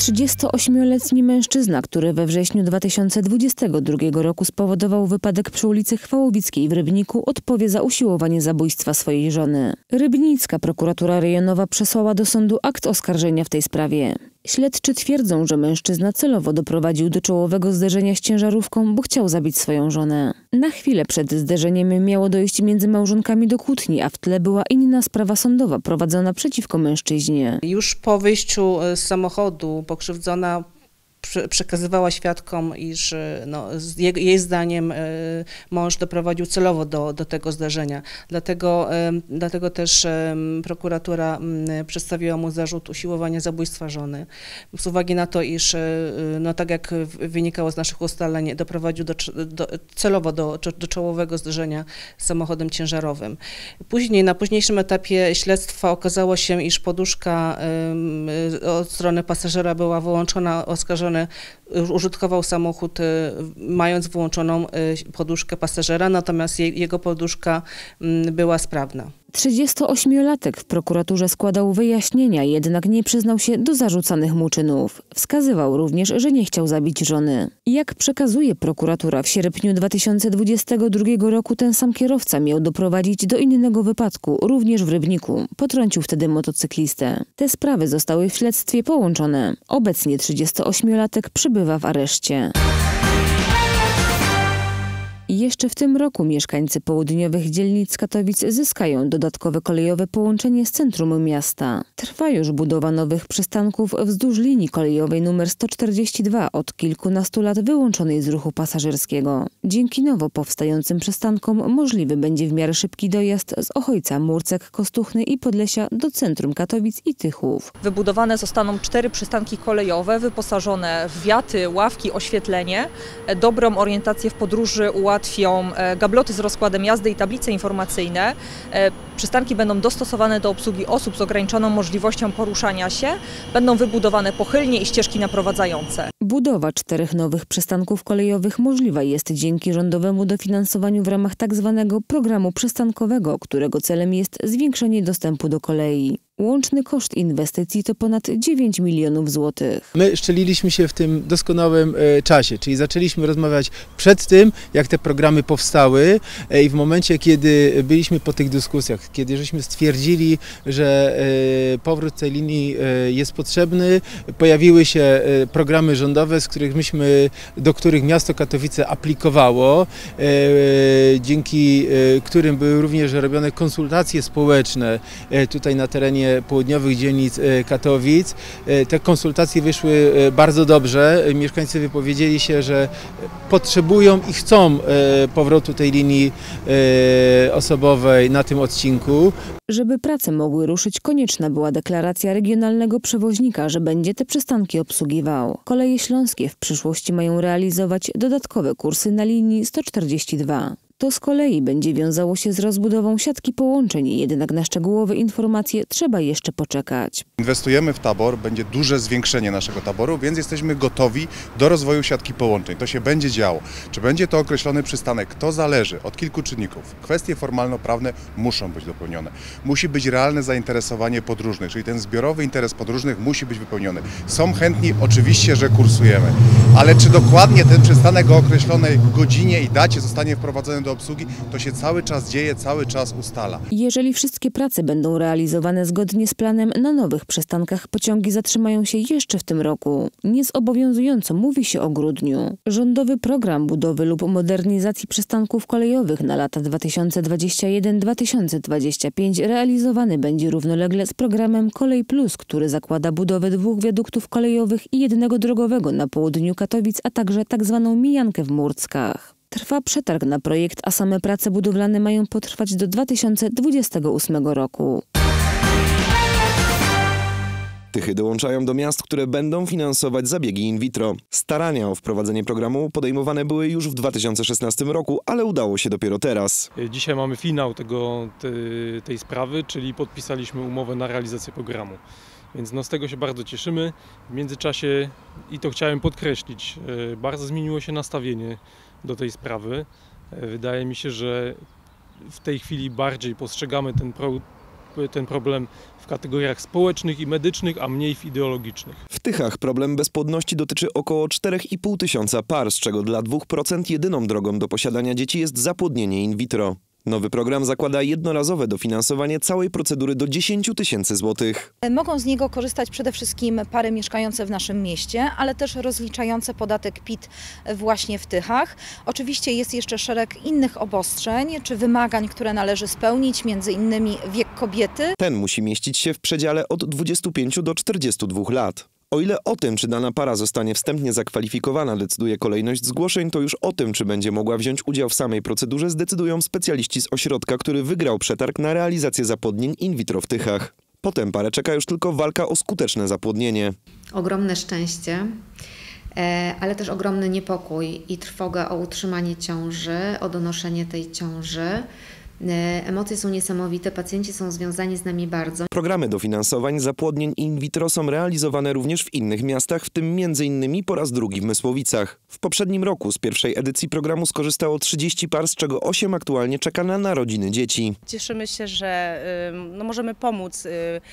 38-letni mężczyzna, który we wrześniu 2022 roku spowodował wypadek przy ulicy Chwałowickiej w Rybniku, odpowie za usiłowanie zabójstwa swojej żony. Rybnicka prokuratura rejonowa przesłała do sądu akt oskarżenia w tej sprawie. Śledczy twierdzą, że mężczyzna celowo doprowadził do czołowego zderzenia z ciężarówką, bo chciał zabić swoją żonę. Na chwilę przed zderzeniem miało dojść między małżonkami do kłótni, a w tle była inna sprawa sądowa prowadzona przeciwko mężczyźnie. Już po wyjściu z samochodu pokrzywdzona przekazywała świadkom, iż jej zdaniem mąż doprowadził celowo do tego zdarzenia. Dlatego też prokuratura przedstawiła mu zarzut usiłowania zabójstwa żony. Z uwagi na to, iż tak jak wynikało z naszych ustaleń, doprowadził celowo do czołowego zderzenia z samochodem ciężarowym. Później, na późniejszym etapie śledztwa okazało się, iż poduszka od strony pasażera była wyłączona, oskarżony użytkował samochód, mając włączoną poduszkę pasażera, natomiast jego poduszka była sprawna. 38-latek w prokuraturze składał wyjaśnienia, jednak nie przyznał się do zarzucanych mu czynów. Wskazywał również, że nie chciał zabić żony. Jak przekazuje prokuratura, w sierpniu 2022 roku ten sam kierowca miał doprowadzić do innego wypadku, również w Rybniku. Potrącił wtedy motocyklistę. Te sprawy zostały w śledztwie połączone. Obecnie 38-latek przebywa w areszcie. Jeszcze w tym roku mieszkańcy południowych dzielnic Katowic zyskają dodatkowe kolejowe połączenie z centrum miasta. Trwa już budowa nowych przystanków wzdłuż linii kolejowej nr 142, od kilkunastu lat wyłączonej z ruchu pasażerskiego. Dzięki nowo powstającym przystankom możliwy będzie w miarę szybki dojazd z Ochojca, Murcek, Kostuchny i Podlesia do centrum Katowic i Tychów. Wybudowane zostaną 4 przystanki kolejowe wyposażone w wiaty, ławki, oświetlenie. Dobrą orientację w podróży ułatwią gabloty z rozkładem jazdy i tablice informacyjne. Przystanki będą dostosowane do obsługi osób z ograniczoną możliwością poruszania się. Będą wybudowane pochylnie i ścieżki naprowadzające. Budowa 4 nowych przystanków kolejowych możliwa jest dzięki rządowemu dofinansowaniu w ramach tzw. programu przystankowego, którego celem jest zwiększenie dostępu do kolei. Łączny koszt inwestycji to ponad 9 milionów złotych. My szczeliliśmy się w tym doskonałym czasie, czyli zaczęliśmy rozmawiać przed tym, jak te programy powstały i w momencie, kiedy byliśmy po tych dyskusjach, kiedy żeśmy stwierdzili, że powrót tej linii jest potrzebny, pojawiły się programy rządowe, do których miasto Katowice aplikowało, dzięki którym były również robione konsultacje społeczne tutaj na terenie południowych dzielnic Katowic. Te konsultacje wyszły bardzo dobrze. Mieszkańcy wypowiedzieli się, że potrzebują i chcą powrotu tej linii osobowej na tym odcinku. Żeby prace mogły ruszyć, konieczna była deklaracja regionalnego przewoźnika, że będzie te przystanki obsługiwał. Koleje śląskie w przyszłości mają realizować dodatkowe kursy na linii 142. To z kolei będzie wiązało się z rozbudową siatki połączeń, jednak na szczegółowe informacje trzeba jeszcze poczekać. Inwestujemy w tabor, będzie duże zwiększenie naszego taboru, więc jesteśmy gotowi do rozwoju siatki połączeń. To się będzie działo. Czy będzie to określony przystanek? To zależy od kilku czynników. Kwestie formalno-prawne muszą być dopełnione. Musi być realne zainteresowanie podróżnych, czyli ten zbiorowy interes podróżnych musi być wypełniony. Są chętni, oczywiście, że kursujemy, ale czy dokładnie ten przystanek o określonej godzinie i dacie zostanie wprowadzony do obsługi, to się cały czas dzieje, cały czas ustala. Jeżeli wszystkie prace będą realizowane zgodnie z planem, na nowych przystankach pociągi zatrzymają się jeszcze w tym roku. Niezobowiązująco mówi się o grudniu. Rządowy program budowy lub modernizacji przystanków kolejowych na lata 2021-2025 realizowany będzie równolegle z programem Kolej Plus, który zakłada budowę 2 wiaduktów kolejowych i 1 drogowego na południu Katowic, a także tzw. mijankę w Murckach. Trwa przetarg na projekt, a same prace budowlane mają potrwać do 2028 roku. Tychy dołączają do miast, które będą finansować zabiegi in vitro. Starania o wprowadzenie programu podejmowane były już w 2016 roku, ale udało się dopiero teraz. Dzisiaj mamy finał tej sprawy, czyli podpisaliśmy umowę na realizację programu. Więc z tego się bardzo cieszymy. W międzyczasie, i to chciałem podkreślić, bardzo zmieniło się nastawienie do tej sprawy. Wydaje mi się, że w tej chwili bardziej postrzegamy ten problem w kategoriach społecznych i medycznych, a mniej w ideologicznych. W Tychach problem bezpłodności dotyczy około 4,5 tysiąca par, z czego dla 2% jedyną drogą do posiadania dzieci jest zapłodnienie in vitro. Nowy program zakłada jednorazowe dofinansowanie całej procedury do 10 tysięcy złotych. Mogą z niego korzystać przede wszystkim pary mieszkające w naszym mieście, ale też rozliczające podatek PIT właśnie w Tychach. Oczywiście jest jeszcze szereg innych obostrzeń czy wymagań, które należy spełnić, między innymi wiek kobiety. Ten musi mieścić się w przedziale od 25 do 42 lat. O ile o tym, czy dana para zostanie wstępnie zakwalifikowana, decyduje kolejność zgłoszeń, to już o tym, czy będzie mogła wziąć udział w samej procedurze, zdecydują specjaliści z ośrodka, który wygrał przetarg na realizację zapłodnień in vitro w Tychach. Potem parę czeka już tylko walka o skuteczne zapłodnienie. Ogromne szczęście, ale też ogromny niepokój i trwoga o utrzymanie ciąży, o donoszenie tej ciąży. Emocje są niesamowite, pacjenci są związani z nami bardzo. Programy dofinansowań zapłodnień in vitro są realizowane również w innych miastach, w tym m.in. po raz drugi w Mysłowicach. W poprzednim roku z pierwszej edycji programu skorzystało 30 par, z czego 8 aktualnie czeka na narodziny dzieci. Cieszymy się, że możemy pomóc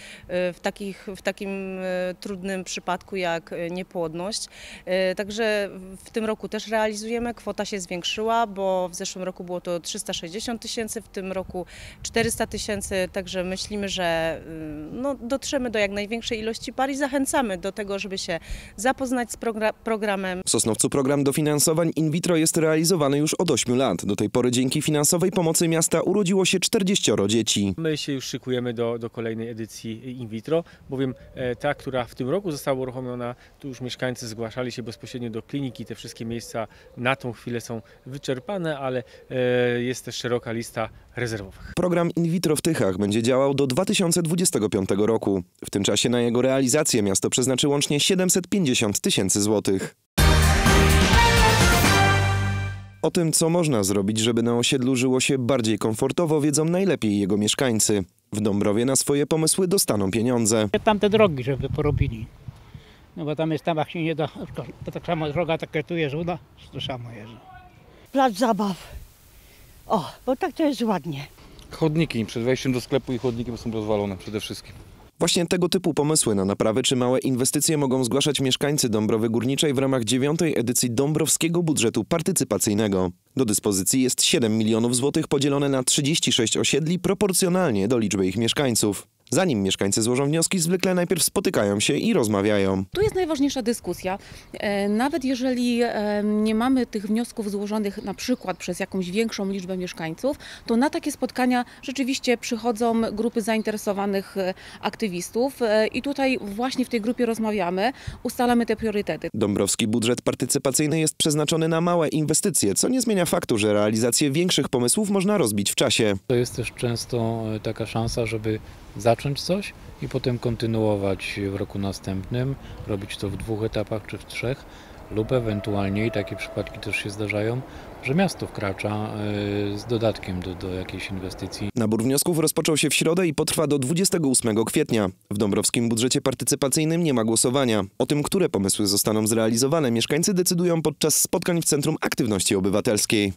w takim trudnym przypadku jak niepłodność. Także w tym roku też realizujemy. Kwota się zwiększyła, bo w zeszłym roku było to 360 tysięcy, w tym roku 400 tysięcy, także myślimy, że dotrzemy do jak największej ilości par i zachęcamy do tego, żeby się zapoznać z programem. W Sosnowcu program dofinansowań in vitro jest realizowany już od 8 lat. Do tej pory dzięki finansowej pomocy miasta urodziło się 40 dzieci. My się już szykujemy do kolejnej edycji in vitro, bowiem ta, która w tym roku została uruchomiona, tu już mieszkańcy zgłaszali się bezpośrednio do kliniki. Te wszystkie miejsca na tą chwilę są wyczerpane, ale jest też szeroka lista rezerwowych. Program in vitro w Tychach będzie działał do 2025 roku. W tym czasie na jego realizację miasto przeznaczy łącznie 750 tysięcy złotych. O tym, co można zrobić, żeby na osiedlu żyło się bardziej komfortowo, wiedzą najlepiej jego mieszkańcy. W Dąbrowie na swoje pomysły dostaną pieniądze. Tam te drogi, żeby porobili. No bo tam jest, tam jak się nie da, to tak samo droga, taka tu jest uda, to samo jest. Plac zabaw. O, bo tak to jest ładnie. Chodniki przed wejściem do sklepu i chodniki są rozwalone przede wszystkim. Właśnie tego typu pomysły na naprawy czy małe inwestycje mogą zgłaszać mieszkańcy Dąbrowy Górniczej w ramach 9. edycji Dąbrowskiego Budżetu Partycypacyjnego. Do dyspozycji jest 7 milionów złotych podzielone na 36 osiedli proporcjonalnie do liczby ich mieszkańców. Zanim mieszkańcy złożą wnioski, zwykle najpierw spotykają się i rozmawiają. Tu jest najważniejsza dyskusja. Nawet jeżeli nie mamy tych wniosków złożonych na przykład przez jakąś większą liczbę mieszkańców, to na takie spotkania rzeczywiście przychodzą grupy zainteresowanych aktywistów i tutaj właśnie w tej grupie rozmawiamy, ustalamy te priorytety. Dąbrowski Budżet Partycypacyjny jest przeznaczony na małe inwestycje, co nie zmienia faktu, że realizację większych pomysłów można rozbić w czasie. To jest też często taka szansa, żeby zacząć coś i potem kontynuować w roku następnym, robić to w 2 etapach czy w 3, lub ewentualnie, i takie przypadki też się zdarzają, że miasto wkracza z dodatkiem do jakiejś inwestycji. Nabór wniosków rozpoczął się w środę i potrwa do 28 kwietnia. W Dąbrowskim Budżecie Partycypacyjnym nie ma głosowania. O tym, które pomysły zostaną zrealizowane, mieszkańcy decydują podczas spotkań w Centrum Aktywności Obywatelskiej.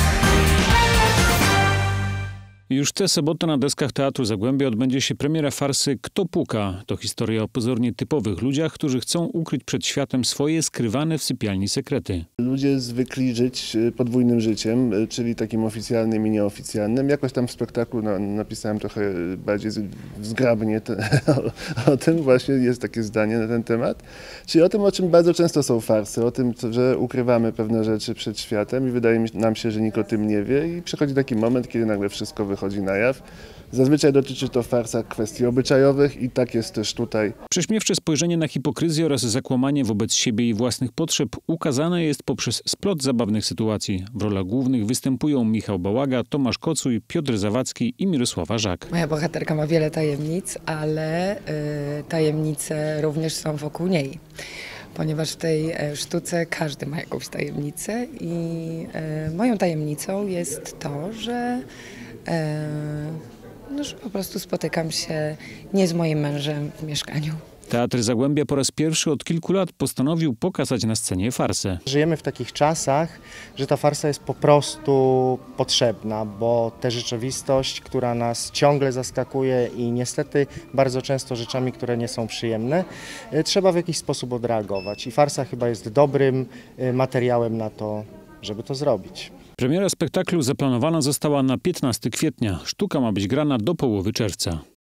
Już tę sobotę na deskach Teatru Zagłębia odbędzie się premiera farsy Kto puka? To historia o pozornie typowych ludziach, którzy chcą ukryć przed światem swoje skrywane w sypialni sekrety. Ludzie zwykli żyć podwójnym życiem, czyli takim oficjalnym i nieoficjalnym. Jakoś tam w spektaklu napisałem trochę bardziej zgrabnie o tym, właśnie jest takie zdanie na ten temat. Czyli o tym, o czym bardzo często są farsy, o tym, że ukrywamy pewne rzeczy przed światem i wydaje nam się, że nikt o tym nie wie i przychodzi taki moment, kiedy nagle wszystko wychodzi na jaw. Zazwyczaj dotyczy to farsa kwestii obyczajowych i tak jest też tutaj. Prześmiewcze spojrzenie na hipokryzję oraz zakłamanie wobec siebie i własnych potrzeb ukazane jest poprzez splot zabawnych sytuacji. W rolach głównych występują Michał Bałaga, Tomasz Kocuj, Piotr Zawadzki i Mirosława Żak. Moja bohaterka ma wiele tajemnic, ale tajemnice również są wokół niej. Ponieważ w tej sztuce każdy ma jakąś tajemnicę i moją tajemnicą jest to, że po prostu spotykam się nie z moim mężem w mieszkaniu. Teatr Zagłębia po raz pierwszy od kilku lat postanowił pokazać na scenie farsę. Żyjemy w takich czasach, że ta farsa jest po prostu potrzebna, bo tę rzeczywistość, która nas ciągle zaskakuje i niestety bardzo często rzeczami, które nie są przyjemne, trzeba w jakiś sposób odreagować. I farsa chyba jest dobrym materiałem na to, żeby to zrobić. Premiera spektaklu zaplanowana została na 15 kwietnia. Sztuka ma być grana do połowy czerwca.